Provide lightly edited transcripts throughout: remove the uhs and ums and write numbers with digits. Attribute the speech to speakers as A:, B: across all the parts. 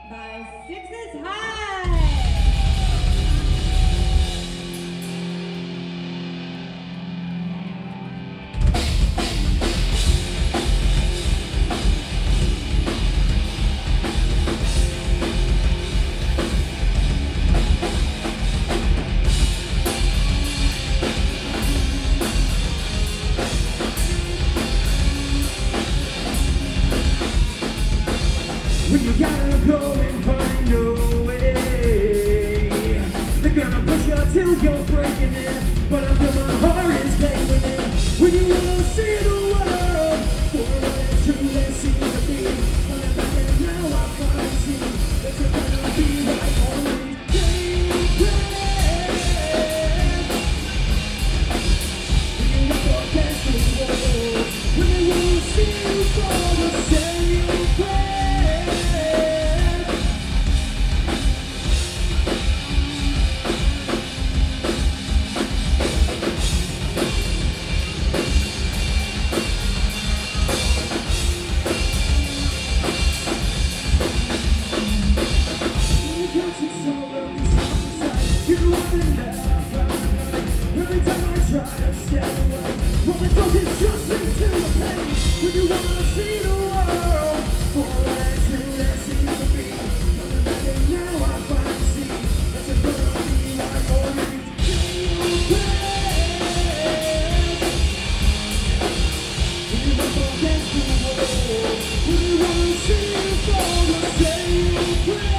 A: by Sixes High.
B: When you gotta go and find your way, they're gonna push you till you're breaking it, but I feel my heart is taking it. When you wanna see the world for what it truly seems to be, when I'm back and now I finally see that you're gonna be right on these days. When you up against the wall, when they wanna see you fall, to say your prayer. Every time I try to step away, well, it doesn't just lead to the pain. When you wanna see the world for what it truly seems to be, and now I finally see that you're gonna be like already. When you up against the wall, when you wanna see you fall, to say you pray.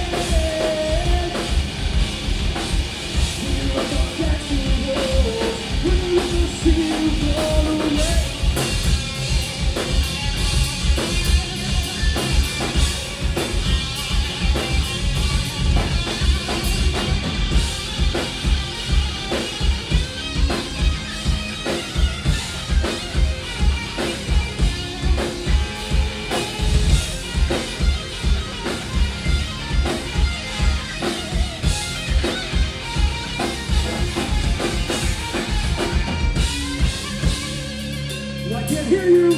B: I can't hear you.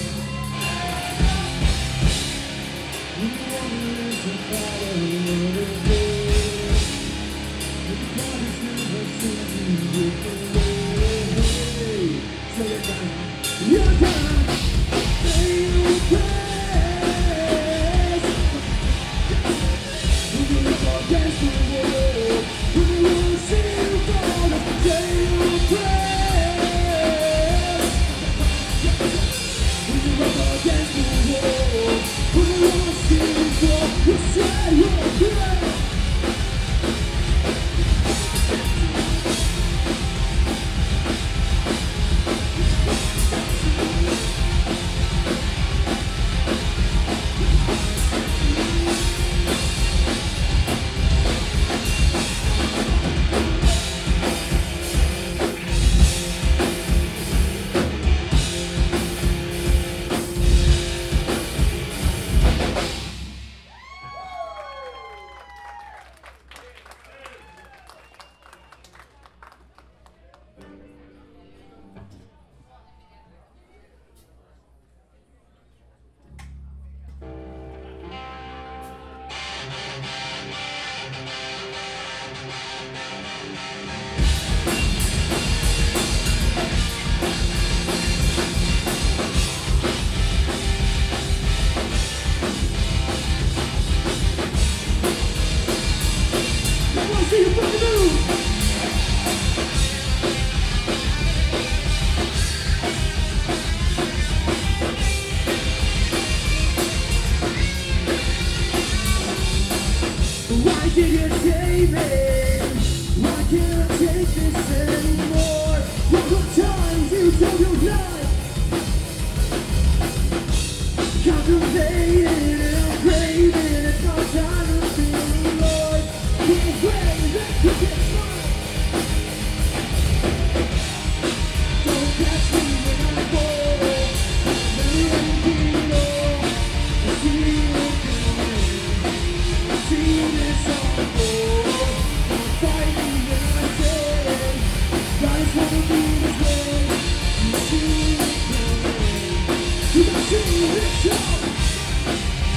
B: Why did you save me? Why can't I take this anymore? What the times you told your life, contemplating and I'm craving. It's my time to feel Lord. Can't wait that you get smart. Don't catch me when I fall. Never be low. I see you coming. I see this all go. I'm fighting when I say, I just wanna be this way. You see it coming. You got to see this show.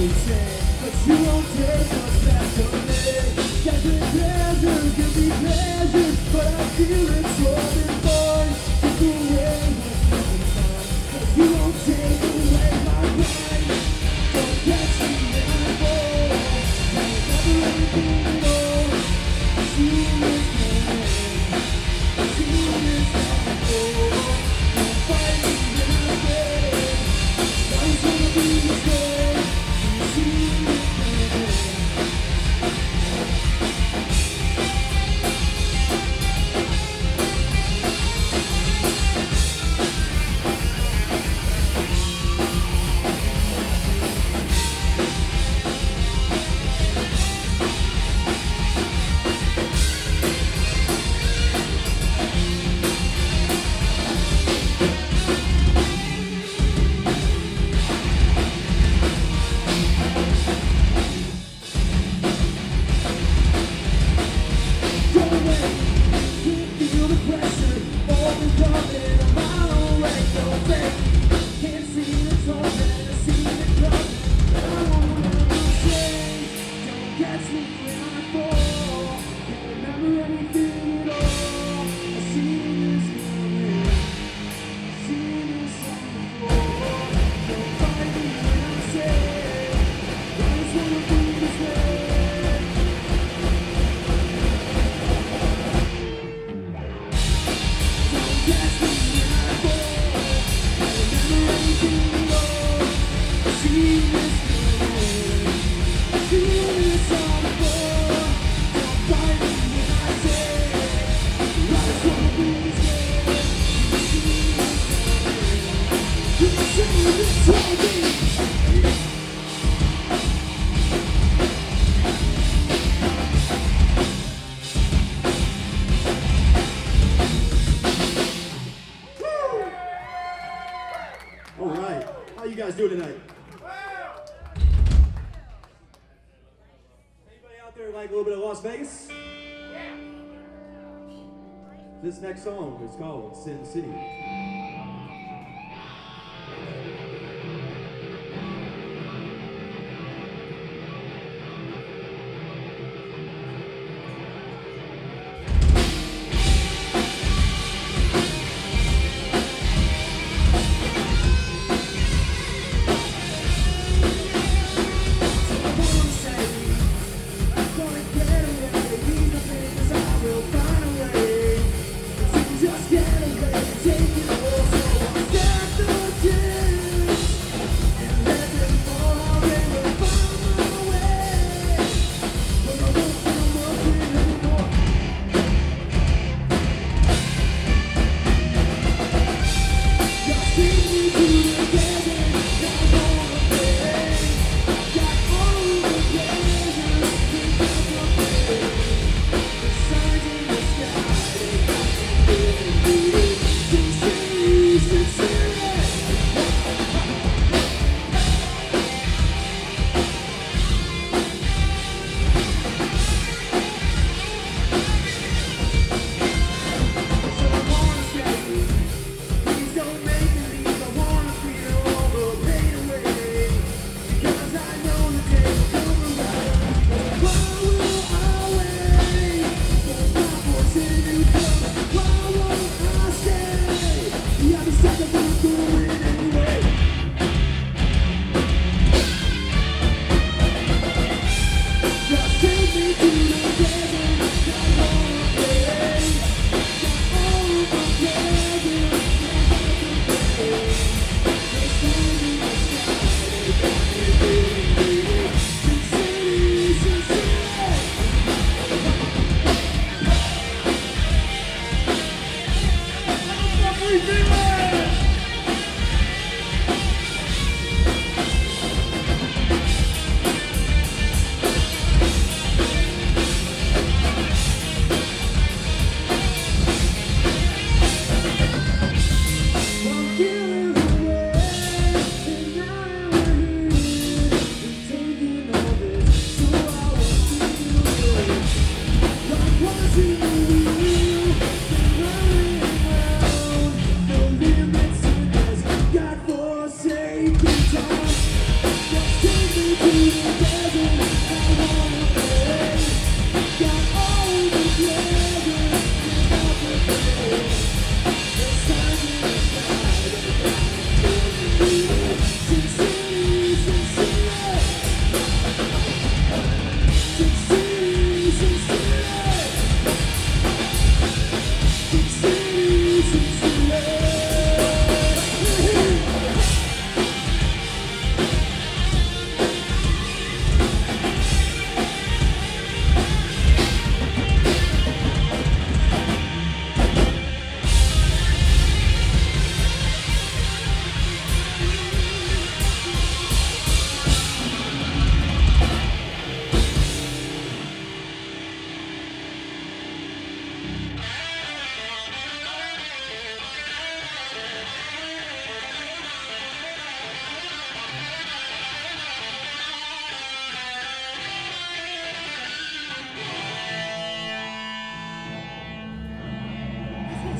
B: but you won't take what's best of me. Desert pleasures can be pleasures, but I feel it's all been fun. Take away what's been fun, but you won't take away my pride. Don't catch me when I fall. I'll never let you do it all. See this moment, see this before. Don't fight me when I fail. Life's gonna be this way. See this moment. Feel the pressure, all been coming a mile away. Don't think, can't see the torment, I see it coming. I won't ever change. Don't catch me when I fall. Can't remember anything at all. I see this coming, I see this on the floor. Don't fight me when I say, I just wanna be this way. Catch me when I fall. Can't remember anything at all. I see this coming, I feel this on the floor. Don't fight me when I say, I just wanna be this way. You see this coming, you say this for me.
C: All right, how you guys doing tonight? Anybody out there like a little bit of Las Vegas? Yeah. This next song is called Sin City.
B: Just get away, take it away.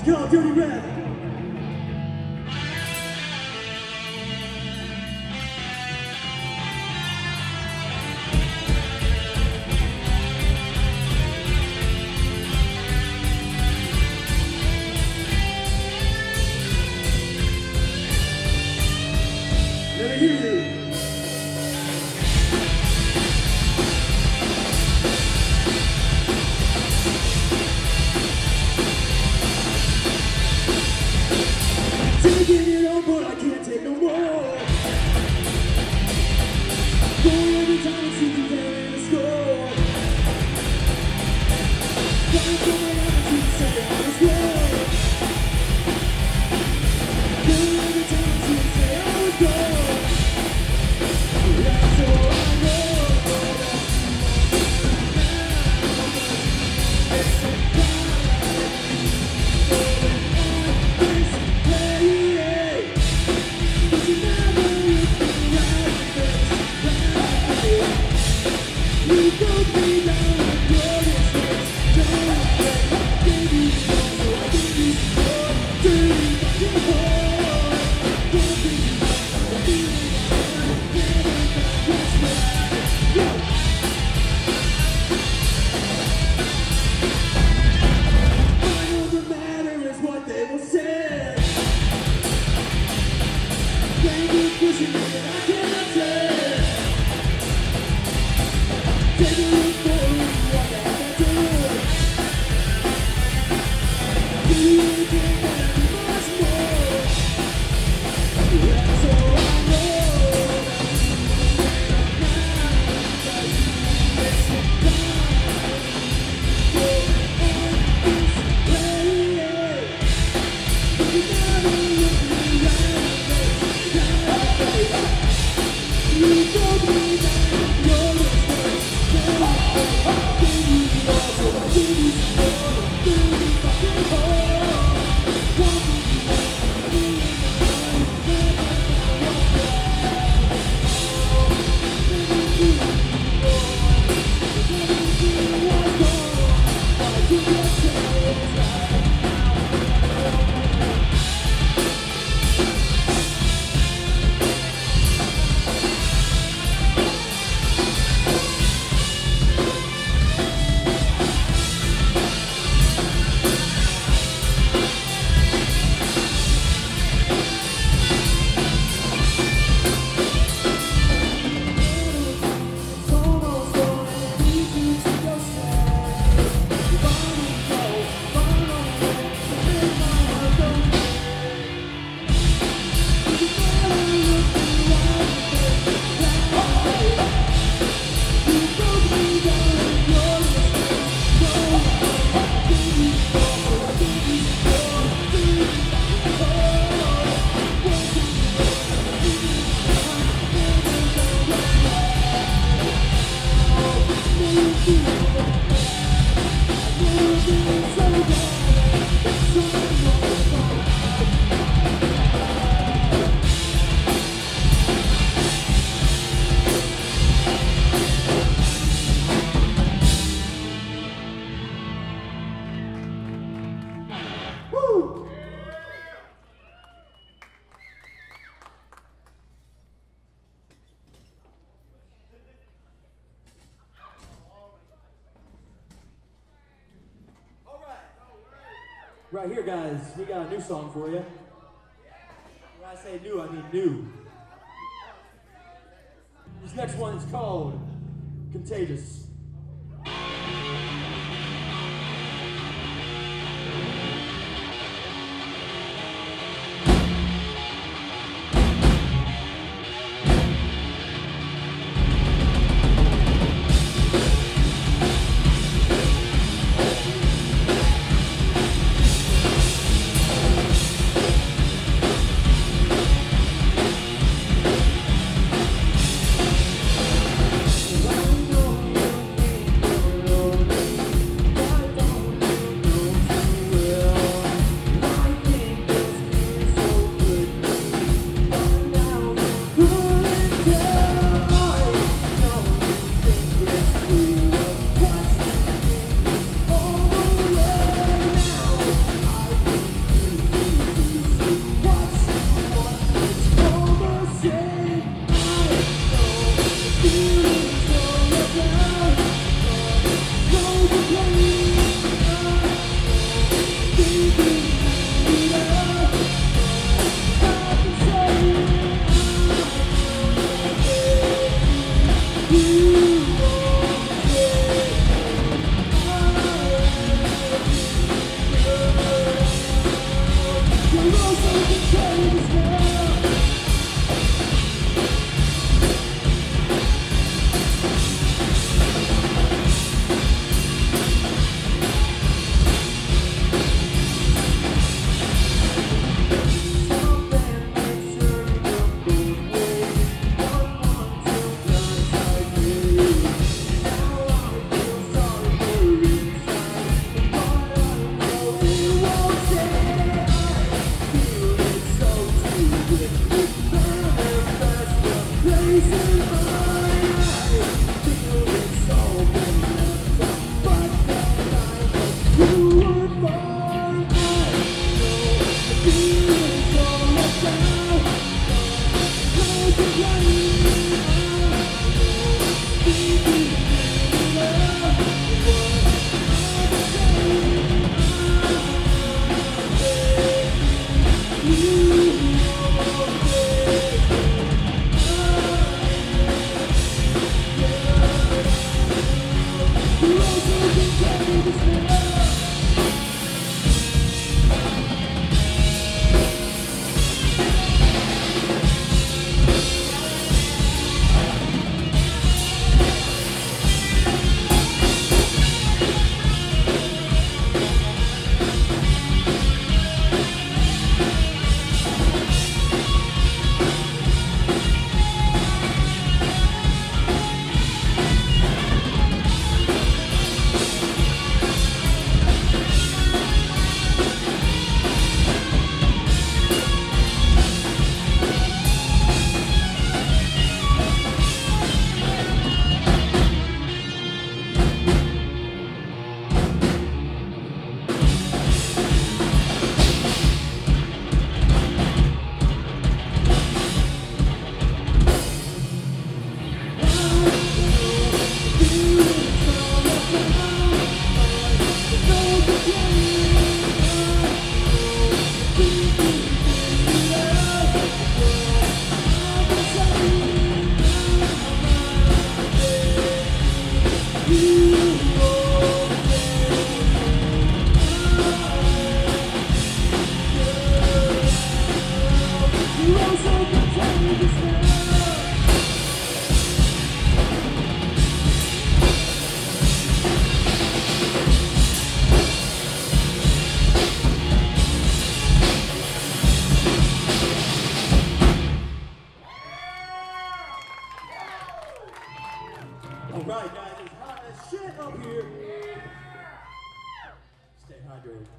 B: called Dirty Red. Let me hear you. Taking it on, but I can't take no more. Going every time I see you there in the score. Trying to my attitude, say I was wrong. Going every time I see you say I was wrong. That's all I know. It's a
C: Right here, guys, we got a new song for you. When I say new, I mean new. This next one is called Contagious. Alright guys, it's hot as shit up here. Stay hydrated.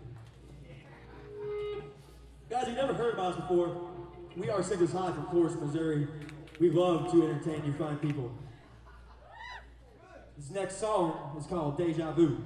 C: Guys, you've never heard about us before. We are Singles High from Forest, Missouri. We love to entertain you fine people. This next song is called Deja Vu.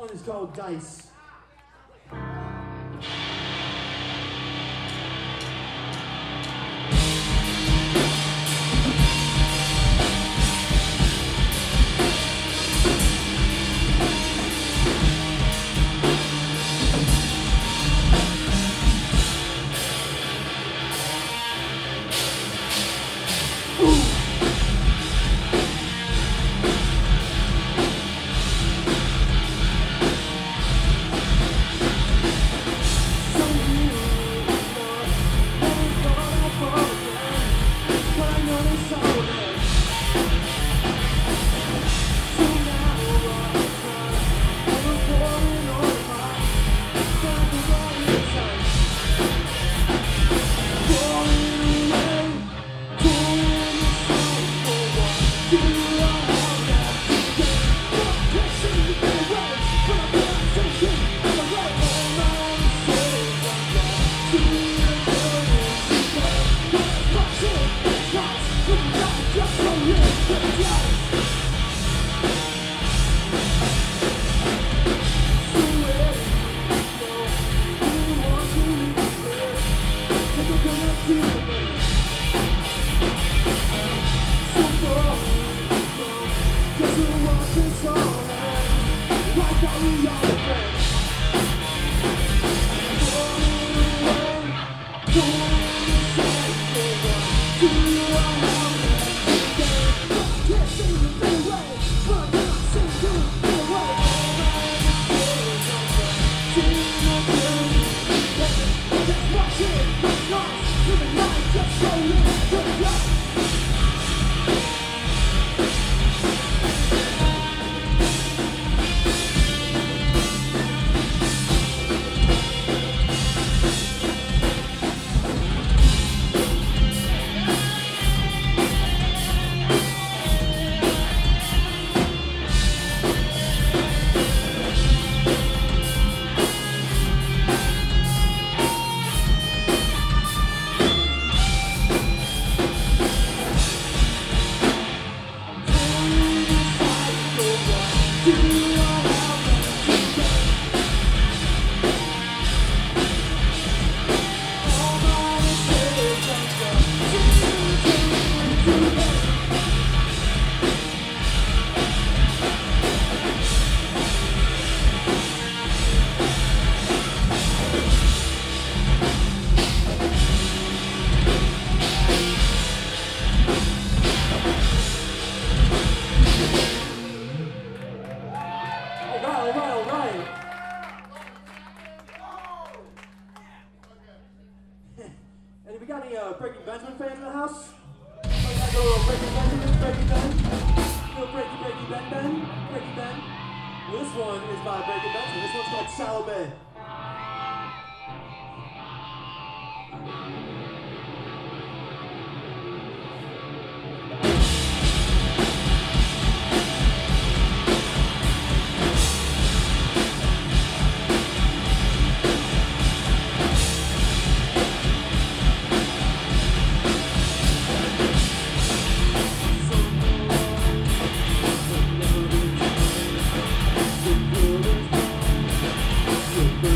C: one is called Dice. Breaking Benjamin fans in the house? Like a little Breaking Benjamin, Breaking Ben? Little Breaky Ben Ben? Breaky Ben? Well, this one is by Breaking Benjamin. This one's called Shallow Bay.
B: We'll be right back.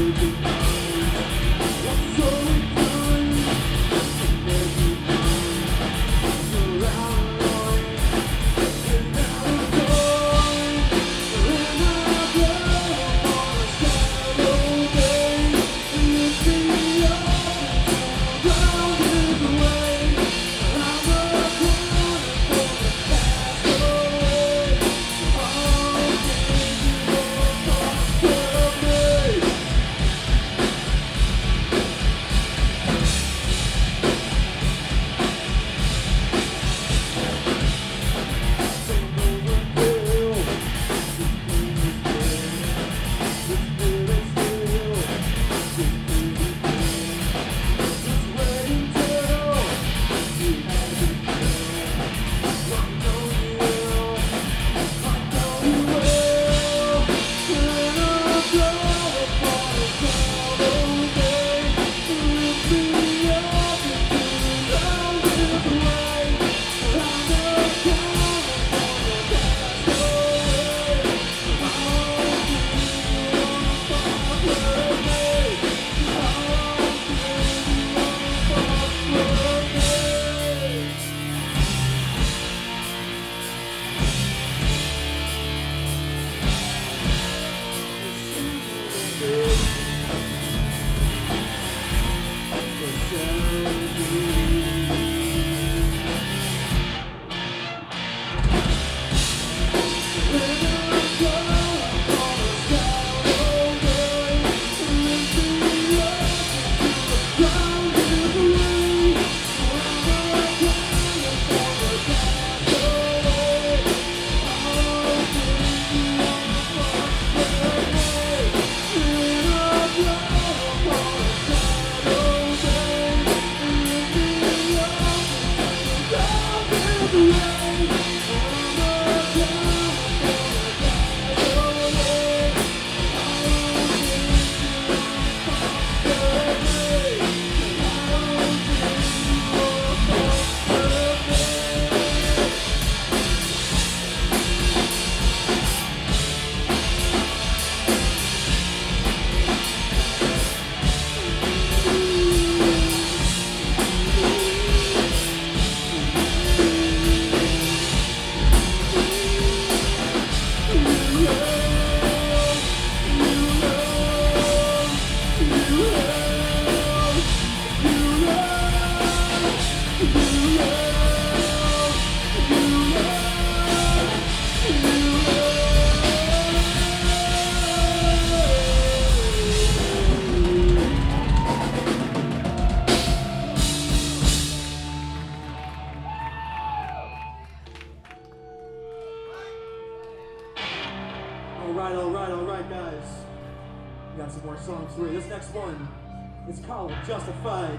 C: all right, guys. We got some more songs for you. This next one is called Justified.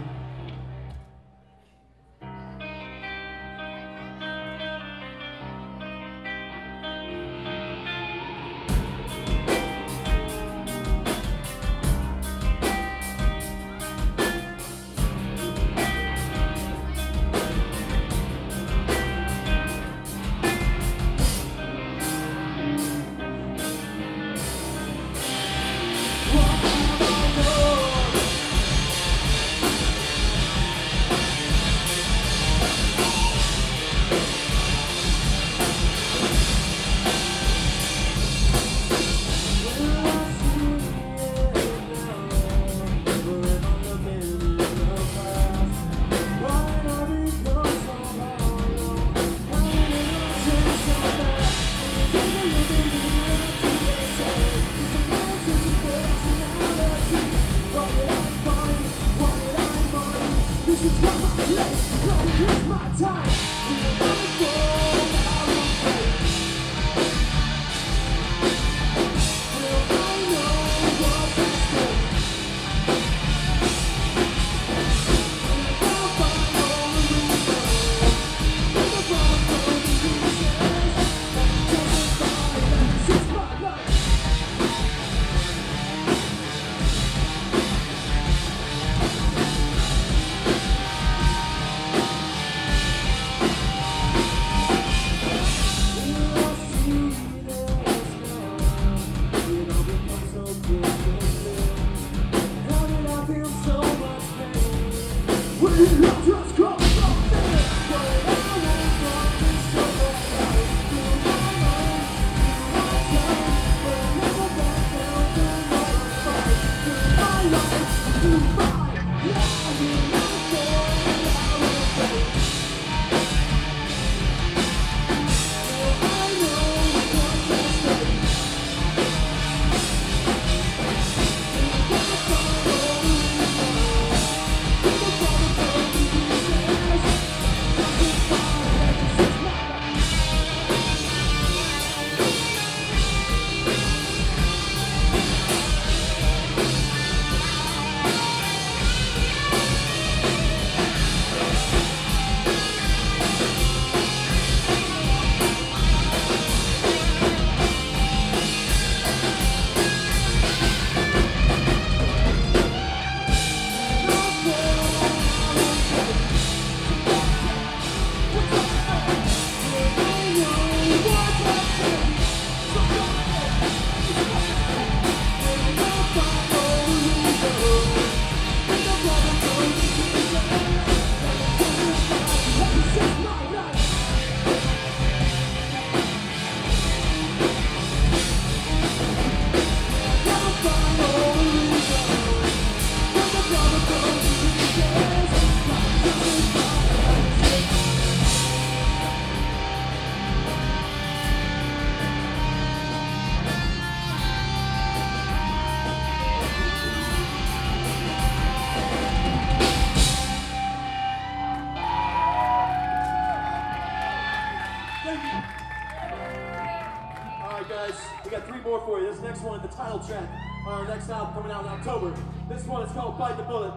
C: For you. This next one, the title track on our next album coming out in October. This one is called Bite the Bullet.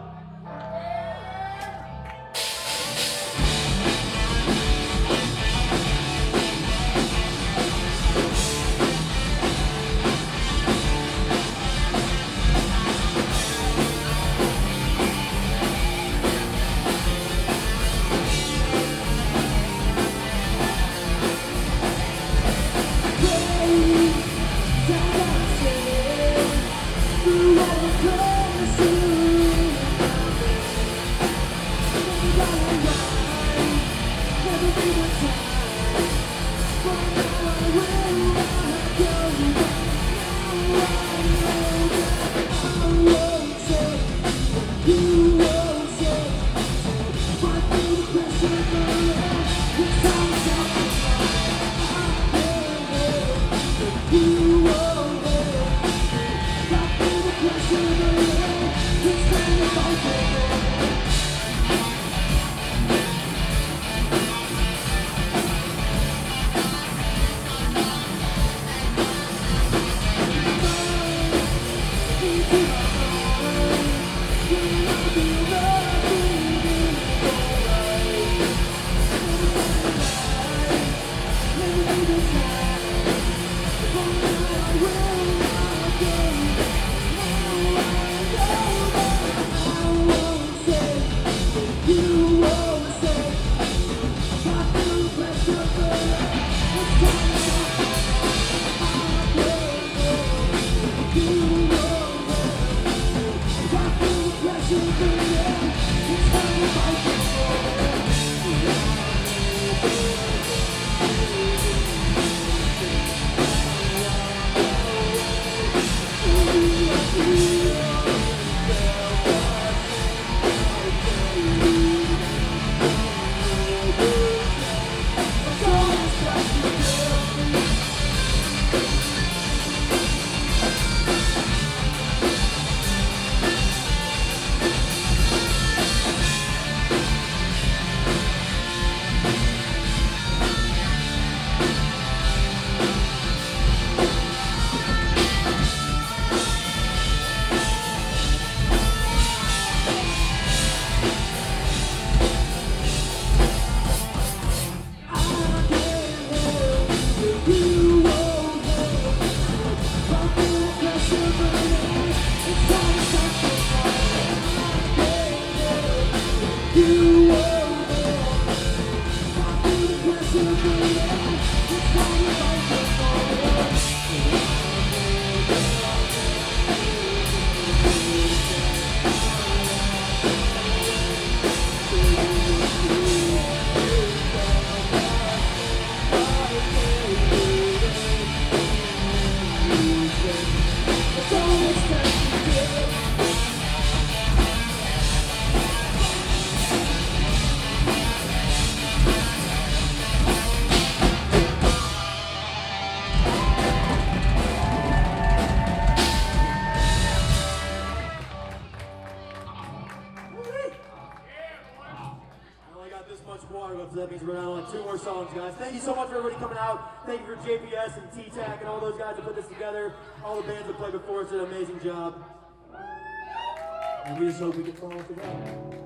C: so that means we're down on 2 more songs, guys. Thank you so much for everybody coming out. Thank you for JPS and T-Tac and all those guys that put this together. All the bands that played before us did an amazing job. And we just hope we can follow together.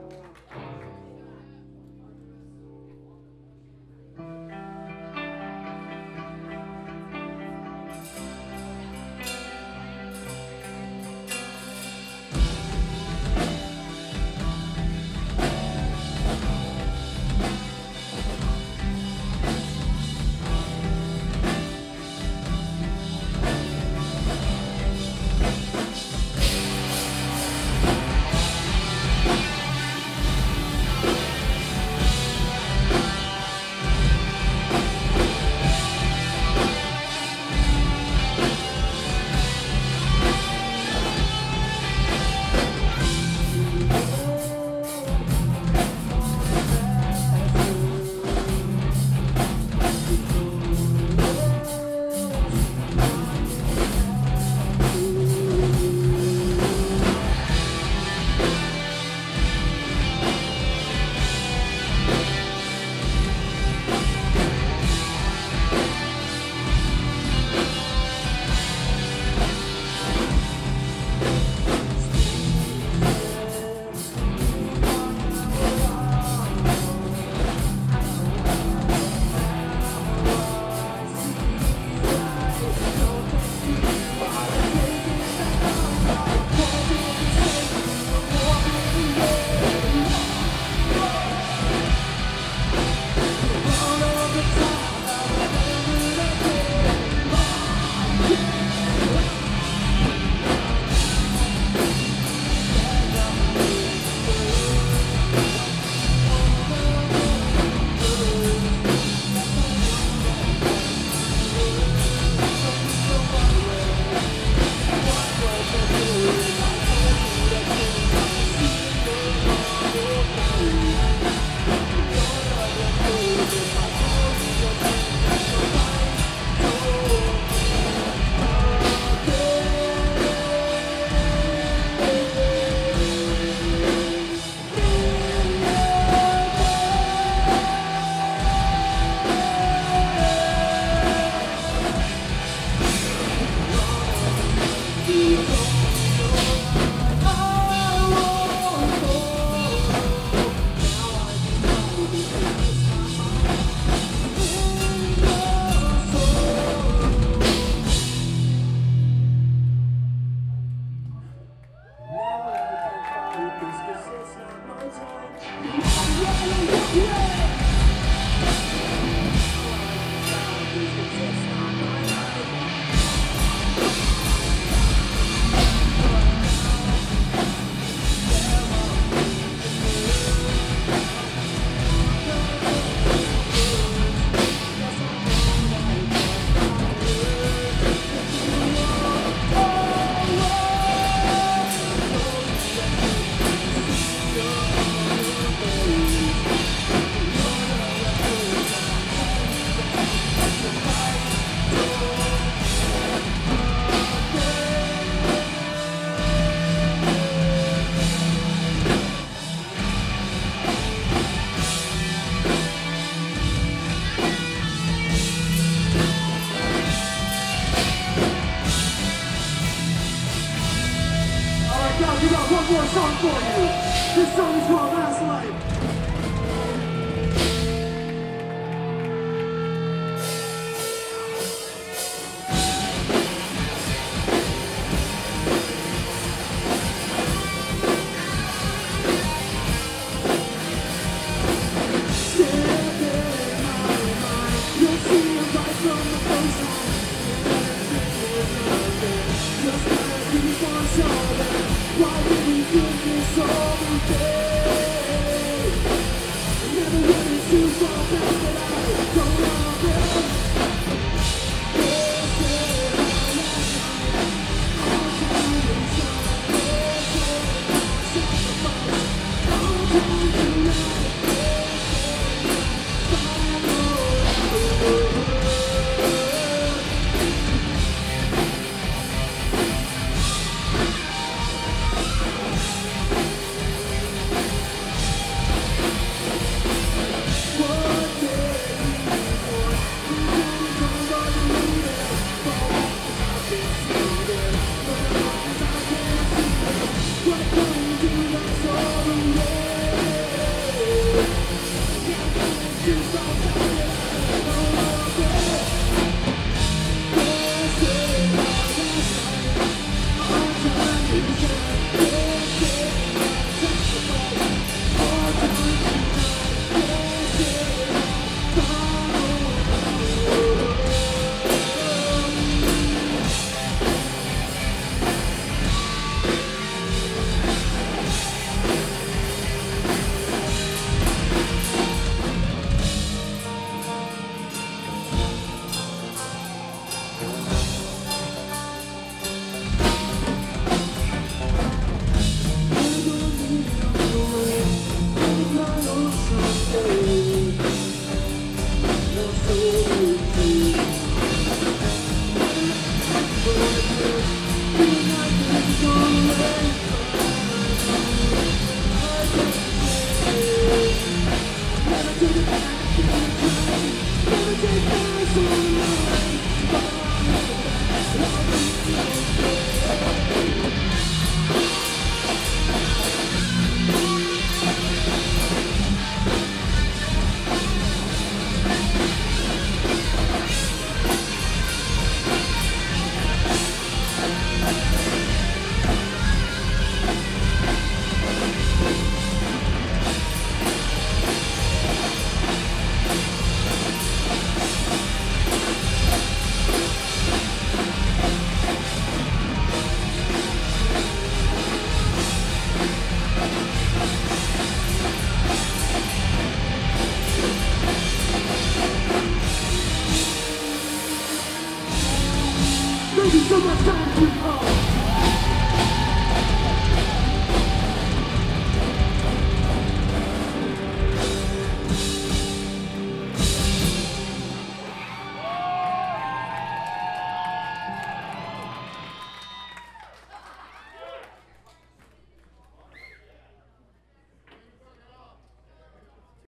B: We got one more song for you. This song is called Last Life. Why did we do this all day? wasting so much time to